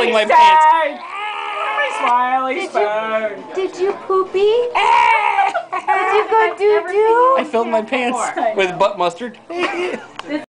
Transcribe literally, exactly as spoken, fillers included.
filling my pants. Smiley Did spoon. you, did you poopy? Did you go doo-doo? I filled my pants with butt mustard.